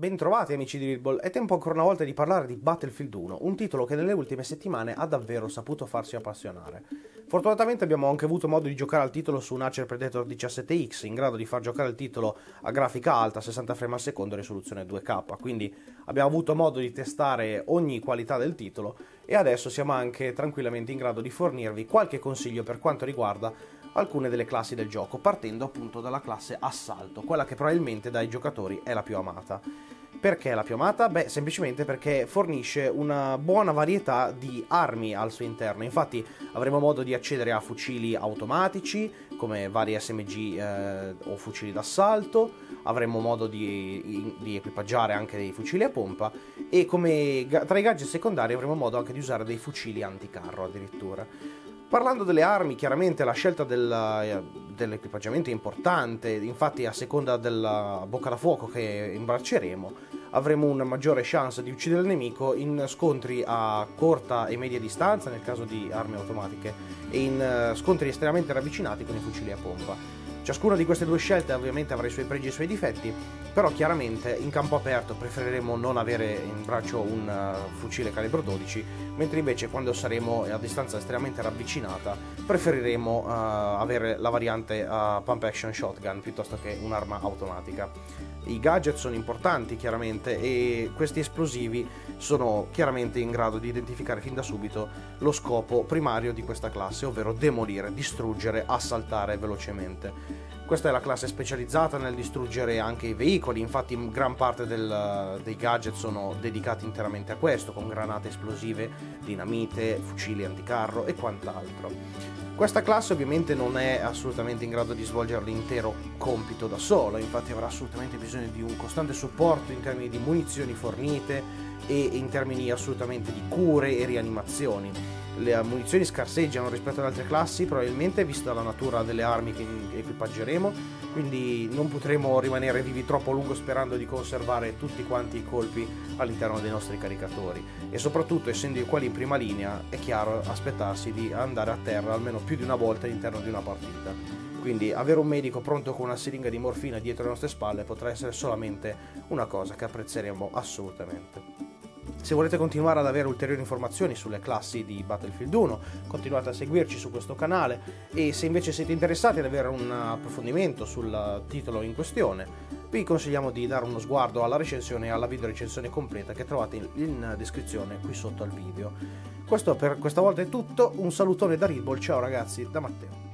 Bentrovati amici di Readball, è tempo ancora una volta di parlare di Battlefield 1, un titolo che nelle ultime settimane ha davvero saputo farsi appassionare. Fortunatamente abbiamo anche avuto modo di giocare al titolo su un Acer Predator 17X, in grado di far giocare il titolo a grafica alta, 60 frame al secondo e risoluzione 2K, quindi abbiamo avuto modo di testare ogni qualità del titolo e adesso siamo anche tranquillamente in grado di fornirvi qualche consiglio per quanto riguarda alcune delle classi del gioco, partendo appunto dalla classe Assalto, quella che probabilmente dai giocatori è la più amata. Perché la più amata? Beh, semplicemente perché fornisce una buona varietà di armi al suo interno. Infatti avremo modo di accedere a fucili automatici, come vari SMG o fucili d'assalto, avremo modo di equipaggiare anche dei fucili a pompa e tra i gadget secondari avremo modo anche di usare dei fucili anticarro addirittura. Parlando delle armi, chiaramente la scelta dell'equipaggiamento è importante, infatti a seconda della bocca da fuoco che imbracceremo avremo una maggiore chance di uccidere il nemico in scontri a corta e media distanza nel caso di armi automatiche e in scontri estremamente ravvicinati con i fucili a pompa. Ciascuna di queste due scelte ovviamente avrà i suoi pregi e i suoi difetti, però chiaramente in campo aperto preferiremo non avere in braccio un fucile calibro 12, mentre invece quando saremo a distanza estremamente ravvicinata preferiremo avere la variante pump action shotgun piuttosto che un'arma automatica. I gadget sono importanti chiaramente e questi esplosivi sono chiaramente in grado di identificare fin da subito lo scopo primario di questa classe, ovvero demolire, distruggere, assaltare velocemente. Questa è la classe specializzata nel distruggere anche i veicoli, infatti gran parte dei gadget sono dedicati interamente a questo, con granate esplosive, dinamite, fucili anticarro e quant'altro. Questa classe ovviamente non è assolutamente in grado di svolgere l'intero compito da sola, infatti avrà assolutamente bisogno di un costante supporto in termini di munizioni fornite e in termini assolutamente di cure e rianimazioni. Le munizioni scarseggiano rispetto ad altre classi, probabilmente vista la natura delle armi che equipaggeremo, quindi non potremo rimanere vivi troppo a lungo sperando di conservare tutti quanti i colpi all'interno dei nostri caricatori e soprattutto essendo i quali in prima linea è chiaro aspettarsi di andare a terra almeno più di una volta all'interno di una partita. Quindi avere un medico pronto con una siringa di morfina dietro le nostre spalle potrà essere solamente una cosa che apprezzeremo assolutamente. Se volete continuare ad avere ulteriori informazioni sulle classi di Battlefield 1, continuate a seguirci su questo canale e se invece siete interessati ad avere un approfondimento sul titolo in questione, vi consigliamo di dare uno sguardo alla recensione e alla video recensione completa che trovate in descrizione qui sotto al video. Questo per questa volta è tutto, un salutone da Readball, ciao ragazzi, da Matteo.